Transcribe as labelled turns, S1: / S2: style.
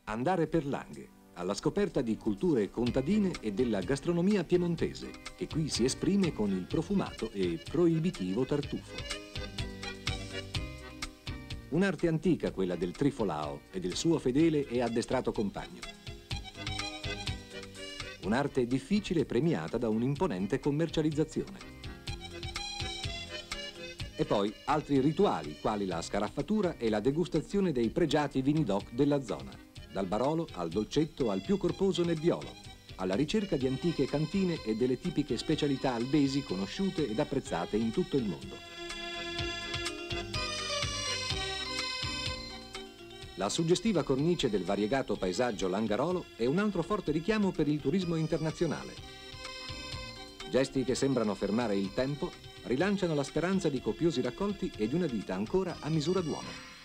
S1: Andare per Langhe, alla scoperta di culture contadine e della gastronomia piemontese, che qui si esprime con il profumato e proibitivo tartufo. Un'arte antica quella del trifolao e del suo fedele e addestrato compagno. Un'arte difficile premiata da un'imponente commercializzazione. E poi altri rituali, quali la scaraffatura e la degustazione dei pregiati vini DOC della zona, dal Barolo al Dolcetto al più corposo Nebbiolo, alla ricerca di antiche cantine e delle tipiche specialità albesi conosciute ed apprezzate in tutto il mondo. La suggestiva cornice del variegato paesaggio langarolo è un altro forte richiamo per il turismo internazionale. Gesti che sembrano fermare il tempo rilanciano la speranza di copiosi raccolti e di una vita ancora a misura d'uomo.